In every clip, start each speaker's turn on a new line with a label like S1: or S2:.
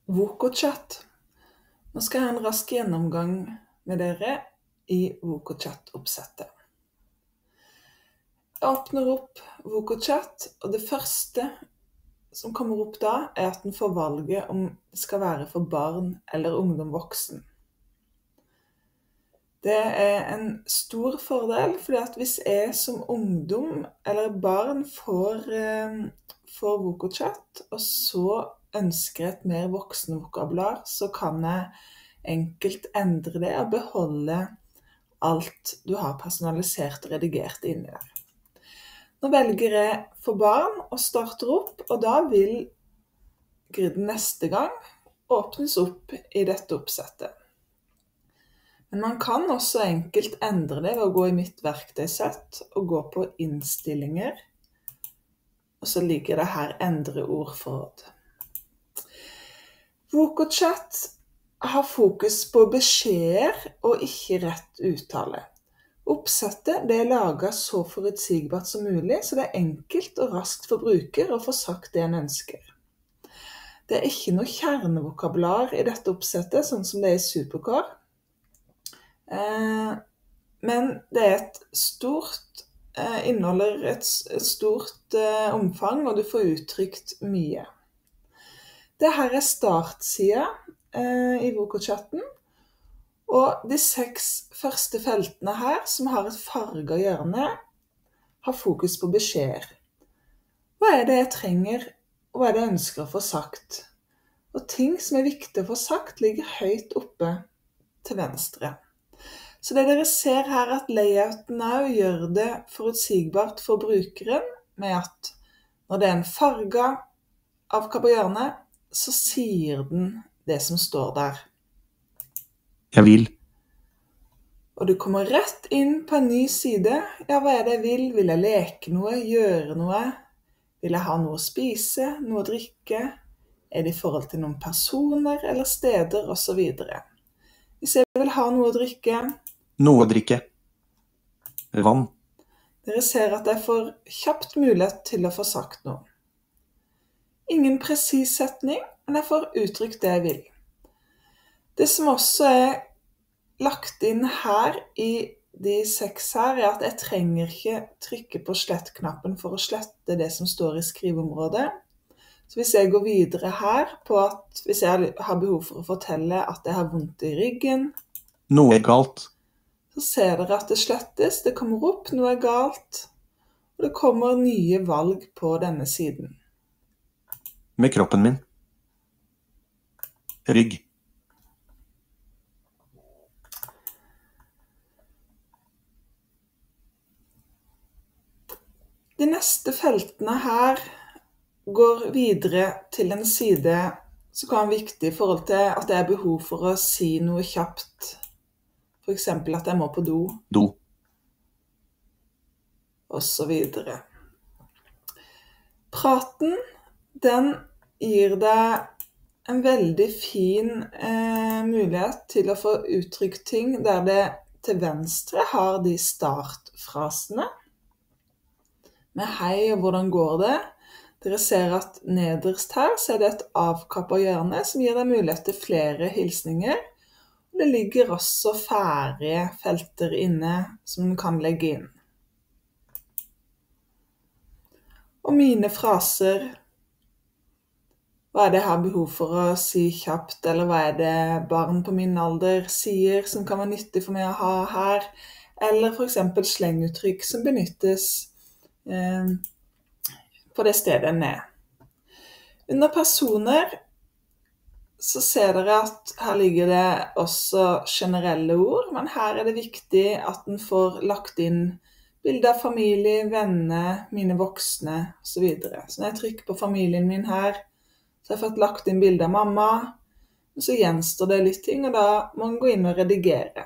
S1: VocoChat. Nå skal jeg ha en rask gjennomgang med dere i VocoChat-oppsettet. Jeg åpner opp VocoChat, og det første som kommer opp da, er at den får valget om det skal være for barn eller ungdom voksen. Det er en stor fordel, fordi at hvis jeg som ungdom eller barn får VocoChat, og så ønsker et mer voksenvokabular, så kan jeg enkelt endre det og beholde alt du har personalisert og redigert inni der. Nå velger jeg for barn og starter opp, og da vil griden neste gang åpnes opp i dette oppsettet. Men man kan også enkelt endre det ved å gå i mitt verktøysett og gå på innstillinger, og så ligger det her endre ordforråd. VocoChat har fokus på beskjeder og ikke rett uttale. Oppsettet det er laget så forutsigbart som mulig, så det er enkelt og raskt for bruker å få sagt det en ønsker. Det er ikke noe kjernevokabular i dette oppsettet, sånn som det er i Supercore. Men det er inneholder et stort omfang, og du får uttrykt mye. Dette er startsiden i VocoChatten, og de 6 første feltene her, som har et farget hjørne, har fokus på beskjeder. Hva er det jeg trenger, og hva er det jeg ønsker å få sagt? Og ting som er viktig å få sagt ligger høyt oppe til venstre. Så det dere ser her er at layouten nå gjør det forutsigbart for brukeren, med at når det er en farget avkapp på hjørnet, så sier den det som står der.
S2: Jeg vil.
S1: Og du kommer rett inn på en ny side. Ja, hva er det jeg vil? Vil jeg leke noe? Gjøre noe? Vil jeg ha noe å spise? Noe å drikke? Er det i forhold til noen personer eller steder, og så videre. Hvis jeg vil ha noe å drikke...
S2: Noe å drikke. Vann.
S1: Dere ser at jeg får kjapt mulighet til å få sagt noe. Ingen presis setning, men jeg får uttrykt det jeg vil. Det som også er lagt inn her i de 6 her, er at jeg trenger ikke trykke på slett-knappen for å slette det som står i skriveområdet. Så hvis jeg går videre her på at hvis jeg har behov for å fortelle at jeg har vondt i ryggen,
S2: Noe er galt.
S1: så ser dere at det slettes, det kommer opp, noe er galt, og det kommer nye valg på denne siden.
S2: Med kroppen min. Rygg.
S1: De neste feltene her går videre til en side som kan være viktig i forhold til at det er behov for å si noe kjapt. For eksempel at jeg må på do.
S2: Do.
S1: Og så videre. Praten, den gir deg en veldig fin mulighet til å få uttrykt ting der det til venstre har de startfrasene med hei og hvordan går det. Dere ser at nederst her så er det et avkappet hjørne som gir deg mulighet til flere hilsninger. Det ligger også ferdige felter inne som du kan legge inn. Og mine fraser, hva er det jeg har behov for å si kjapt, eller hva er det barn på min alder sier som kan være nyttig for meg å ha her, eller for eksempel slenguttrykk som benyttes på det stedet en er. Under personer så ser dere at her ligger det også generelle ord, men her er det viktig at den får lagt inn bilder av familie, venner, mine voksne, og så videre. Så når jeg trykker på familien min her, så har jeg fått lagt inn bilder av mamma, og så gjenstår det litt ting, og da må man gå inn og redigere.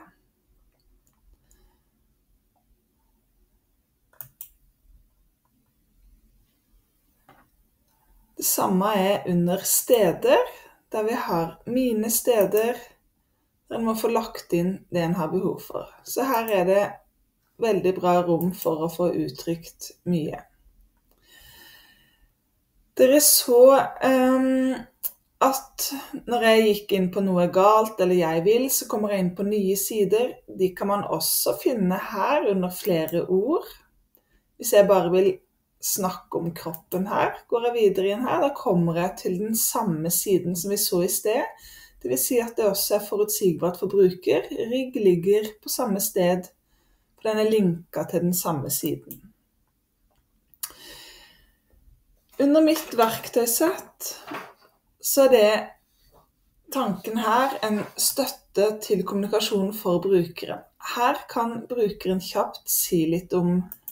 S1: Det samme er under steder, der vi har mine steder, der en må få lagt inn det en har behov for. Så her er det veldig bra rom for å få uttrykt mye. Dere så at når jeg gikk inn på noe galt, eller jeg vil, så kommer jeg inn på nye sider. De kan man også finne her under flere ord. Hvis jeg bare vil snakke om kroppen her, går jeg videre inn her, da kommer jeg til den samme siden som vi så i sted. Det vil si at det også er forutsigbart for bruker. Rigg ligger på samme sted, for den er linket til den samme siden. Under mitt verktøysett så er det tanken her en støtte til kommunikasjon for brukeren. Her kan brukeren kjapt si litt om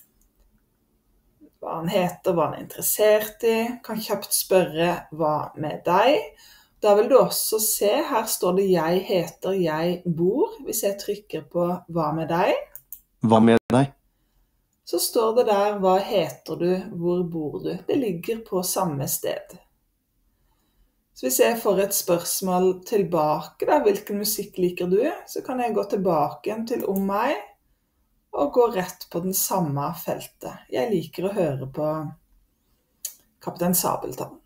S1: hva han heter, hva han er interessert i, kan kjapt spørre hva med deg. Da vil du også se, her står det jeg heter, jeg bor. Hvis jeg trykker på hva med deg,
S2: Hva med deg?
S1: så står det der hva heter du, hvor bor du. Det ligger på samme sted. Så hvis jeg får et spørsmål tilbake, da, hvilken musikk liker du, så kan jeg gå tilbake igjen til om meg, og gå rett på den samme feltet. Jeg liker å høre på Kaptein Sabeltann.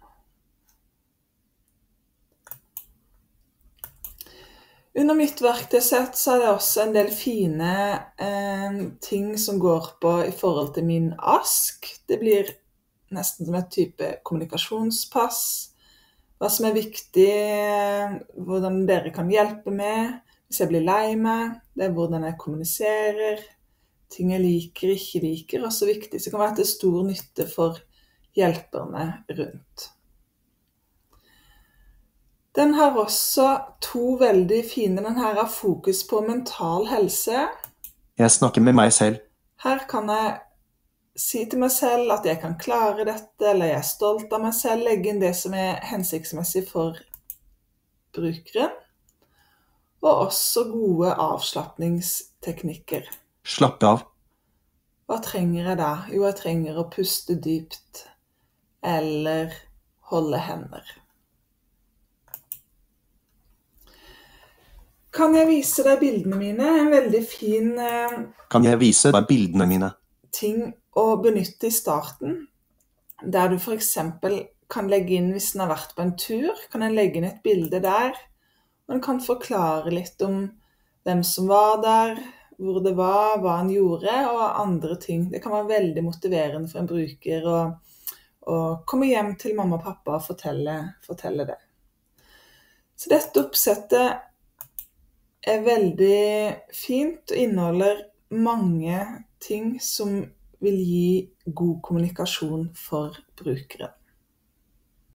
S1: Under mitt verktøysett så er det også en del fine ting som går på i forhold til min ask. Det blir nesten som et type kommunikasjonspass. Hva som er viktig, hvordan dere kan hjelpe med, hvis jeg blir lei meg, det er hvordan jeg kommuniserer, ting jeg liker, ikke liker, også viktig. Så det kan være til stor nytte for hjelperne rundt. Den har også to veldig fine, den her har fokus på mental helse.
S2: Jeg snakker med meg selv.
S1: Her kan jeg si til meg selv at jeg kan klare dette, eller jeg er stolt av meg selv, legge inn det som er hensiktsmessig for brukeren, og også gode avslappningsteknikker.
S2: Slappe av.
S1: Hva trenger jeg da? Jo, jeg trenger å puste dypt, eller holde hender. Kan jeg vise deg bildene mine? En veldig fin
S2: Kan jeg vise deg bildene mine?
S1: ting å benytte i starten, der du for eksempel kan legge inn, hvis den har vært på en tur, kan en legge inn et bilde der, og en kan forklare litt om hvem som var der, hvor det var, hva han gjorde, og andre ting. Det kan være veldig motiverende for en bruker å komme hjem til mamma og pappa og fortelle det. Så dette oppsettet er veldig fint og inneholder mange ting som vil gi god kommunikasjon for brukeren.